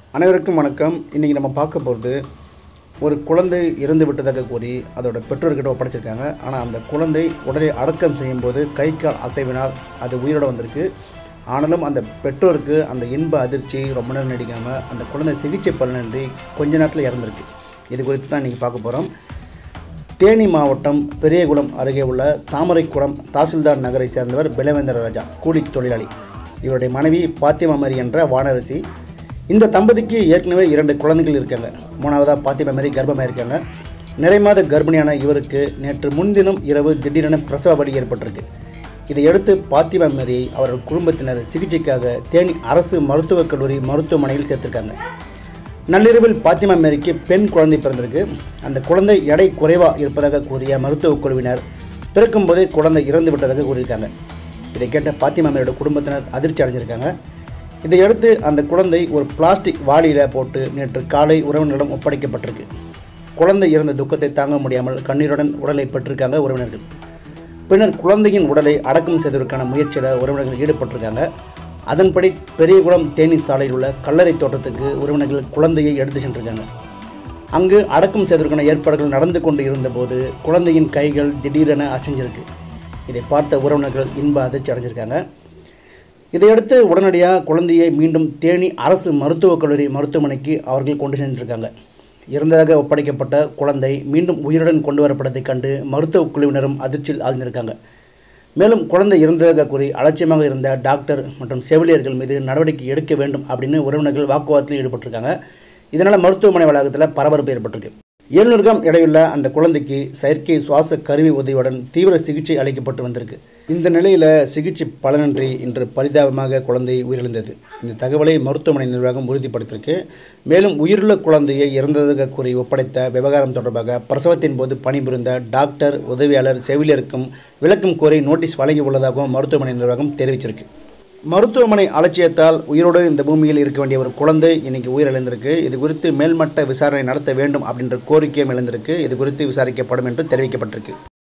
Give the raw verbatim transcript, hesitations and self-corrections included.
அனைவருக்கும் வணக்கம். இன்றைக்கி நம்ம பார்க்க போகிறது ஒரு குழந்தை இறந்து விட்டதாக கூறி அதோட பெற்றோர்கிட்ட ஒப்படைச்சிருக்காங்க. ஆனால் அந்த குழந்தை உடலை அடக்கம் செய்யும்போது கை கால் அசைவினால் அது உயிரோடு வந்திருக்கு. ஆனாலும் அந்த பெற்றோருக்கு அந்த இன்ப அதிர்ச்சி ரொம்ப நேரம் நடிக்காமல் அந்த குழந்தை சிகிச்சை பலனின்றி கொஞ்ச நேரத்தில் இறந்துருக்கு. இது குறித்து தான் இன்றைக்கி பார்க்க போகிறோம். தேனி மாவட்டம் பெரியகுளம் அருகே உள்ள தாமரைக்குளம் தாசில்தார் நகரை சேர்ந்தவர் பிலவேந்திர ராஜா, கூலி தொழிலாளி. இவருடைய மனைவி பாத்திமா மேரி என்ற வானரசி. இந்த தம்பதிக்கு ஏற்கனவே இரண்டு குழந்தைகள் இருக்காங்க. மூணாவதாக பாத்திமா மேரி கர்ப்பமாக இருக்காங்க. நிறைமாத கர்ப்பிணியான இவருக்கு நேற்று முன்தினம் இரவு திடீரென பிரசவ வலி ஏற்பட்டிருக்கு. இதையடுத்து பாத்திமா மேரியை அவர்கள் குடும்பத்தினர் சிகிச்சைக்காக தேனி அரசு மருத்துவக் கல்லூரி மருத்துவமனையில் சேர்த்திருக்காங்க. நள்ளிரவில் பாத்திமா மேரிக்கு பெண் குழந்தை பிறந்திருக்கு. அந்த குழந்தை எடை குறைவாக இருப்பதாக கூறிய மருத்துவக் குழுவினர் பிறக்கும்போதே குழந்தை இறந்து விட்டதாக கூறியிருக்காங்க. இதை கேட்ட பாத்திமா மேரியோட குடும்பத்தினர் அதிர்ச்சி அடைஞ்சிருக்காங்க. இதையடுத்து அந்த குழந்தை ஒரு பிளாஸ்டிக் வாளியில் போட்டு நேற்று காலை உறவினரிடம் ஒப்படைக்கப்பட்டிருக்கு. குழந்தை இறந்த துக்கத்தை தாங்க முடியாமல் கண்ணீருடன் உடலை பெற்றிருக்காங்க உறவினர்கள். பின்னர் குழந்தையின் உடலை அடக்கம் செய்வதற்கான முயற்சியில் உறவினர்கள் ஈடுபட்டிருக்காங்க. அதன்படி பெரியகுளம் தேனி சாலையில் உள்ள கல்லறை தோட்டத்துக்கு உறவினர்கள் குழந்தையை எடுத்து சென்றிருக்காங்க. அங்கு அடக்கம் செய்வதற்கான ஏற்பாடுகள் நடந்து கொண்டு இருந்தபோது குழந்தையின் கைகள் திடீரென அசைஞ்சிருக்கு. இதை பார்த்த உறவினர்கள் இன்ப அதிர்ச்சி அடைஞ்சிருக்காங்க. இதையடுத்து உடனடியாக குழந்தையை மீண்டும் தேனி அரசு மருத்துவக் கல்லூரி மருத்துவமனைக்கு அவர்கள் கொண்டு சென்றிருக்காங்க. இறந்ததாக ஒப்படைக்கப்பட்ட குழந்தை மீண்டும் உயிருடன் கொண்டு வரப்பட்டதை கண்டு மருத்துவக் குழுவினரும் அதிர்ச்சியில் ஆழ்ந்திருக்காங்க. மேலும் குழந்தை இறந்ததாக கூறி அலட்சியமாக இருந்த டாக்டர் மற்றும் செவிலியர்கள் மீது நடவடிக்கை எடுக்க வேண்டும் அப்படின்னு உறவினர்கள் வாக்குவாதத்தில் ஈடுபட்டிருக்காங்க. இதனால் மருத்துவமனை வளாகத்தில் பரபரப்பு ஏற்பட்டிருக்கு. எழுநூறு கிராம் எடையுள்ள அந்த குழந்தைக்கு செயற்கை சுவாச கருவி உதவியுடன் தீவிர சிகிச்சை அளிக்கப்பட்டு வந்திருக்கு. இந்த நிலையில் சிகிச்சை பலனின்றி இன்று பரிதாபமாக குழந்தை உயிரிழந்தது. இந்த தகவலை மருத்துவமனை நிர்வாகம் உறுதிப்படுத்தியிருக்கு. மேலும் உயிருள்ள குழந்தையை இறந்ததாக கூறி ஒப்படைத்த விவகாரம் தொடர்பாக பிரசவத்தின் போது பணிபுரிந்த டாக்டர், உதவியாளர், செவிலியருக்கும் விளக்கம் கோரி நோட்டீஸ் வழங்கி உள்ளதாகவும் மருத்துவமனை நிர்வாகம் தெரிவிச்சிருக்கு. மருத்துவமனை அலட்சியத்தால் உயிரோடு இந்த பூமியில் இருக்க வேண்டிய ஒரு குழந்தை இன்னைக்கு உயிரிழந்திருக்கு. இது குறித்து மேல்மட்ட விசாரணை நடத்த வேண்டும் அப்படின்ற கோரிக்கையும் எழுந்திருக்கு. இது குறித்து விசாரிக்கப்படும் என்று தெரிவிக்கப்பட்டிருக்கு.